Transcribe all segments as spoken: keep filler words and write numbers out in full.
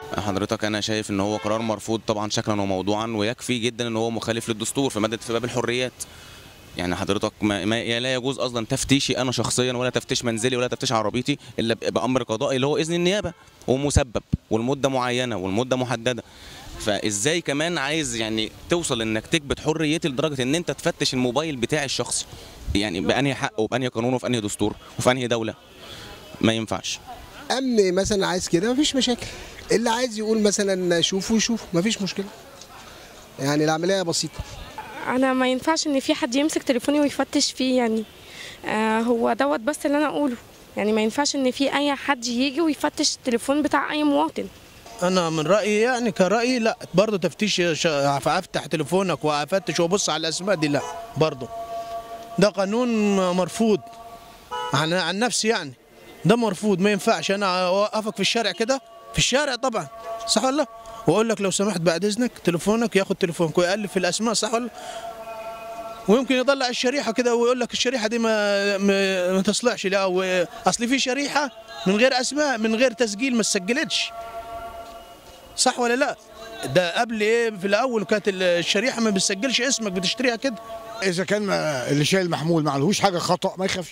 حضرتك انا شايف ان هو قرار مرفوض طبعا شكلا وموضوعا، ويكفي جدا ان هو مخالف للدستور في ماده في باب الحريات. يعني حضرتك ما, ما لا يجوز اصلا تفتيشي انا شخصيا، ولا تفتيش منزلي، ولا تفتيش عربيتي الا بامر قضائي اللي هو اذن النيابه، ومسبب والمده معينه والمده محدده. فازاي كمان عايز يعني توصل انك تكبت حريتي لدرجه ان انت تفتش الموبايل بتاعي الشخصي؟ يعني بانهي حق وبانهي قانون وفي انهي دستور وفي انهي دوله؟ ما ينفعش. امن مثلا عايز كده مفيش مشاكل، اللي عايز يقول مثلا شوفوا شوفوا مفيش مشكله، يعني العمليه بسيطه. انا ما ينفعش ان في حد يمسك تليفوني ويفتش فيه، يعني آه هو دوت بس اللي انا اقوله. يعني ما ينفعش ان في اي حد يجي ويفتش التليفون بتاع اي مواطن. انا من رايي يعني كرايي لا، برضه تفتيش افتح تليفونك وافتش وابص على الاسماء دي لا، برضه ده قانون مرفوض. عن عن نفسي يعني ده مرفوض، ما ينفعش انا اوقفك في الشارع كده، في الشارع طبعا صح ولا، واقول لك لو سمحت بعد اذنك تليفونك، ياخد تليفونك ويقلب في الاسماء صح ولا، ويمكن يطلع الشريحه كده ويقول لك الشريحه دي ما ما, ما تصلحش، لا اصل في شريحه من غير اسماء من غير تسجيل ما سجلتش صح ولا لا؟ ده قبل ايه في الاول كانت الشريحه ما بتسجلش اسمك، بتشتريها كده. اذا كان اللي شايل محمول ما عليهوش حاجه خطا ما يخافش،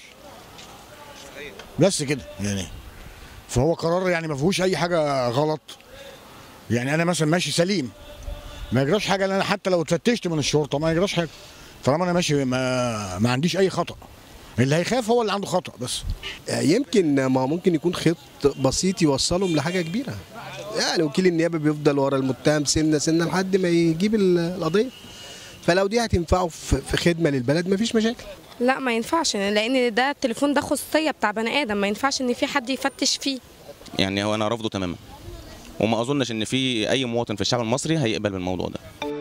بس كده يعني. فهو قرار يعني ما فيهوش اي حاجه غلط. يعني انا مثلا ماشي سليم ما يجراش حاجه، انا حتى لو اتفتشت من الشرطه ما يجراش حاجه طالما انا ماشي ما, ما عنديش اي خطا. اللي هيخاف هو اللي عنده خطا بس. يمكن ما ممكن يكون خيط بسيط يوصلهم لحاجه كبيره، يعني وكيل النيابه بيفضل ورا المتهم سنه سنه لحد ما يجيب القضيه، فلو دي هتنفعه في خدمه للبلد مفيش مشاكل. لا ما ينفعش، لان ده التليفون ده خصوصيه بتاع بني ادم، ما ينفعش ان في حد يفتش فيه. يعني هو انا رافضه تماما، وما اظنش ان في اي مواطن في الشعب المصري هيقبل بالموضوع ده.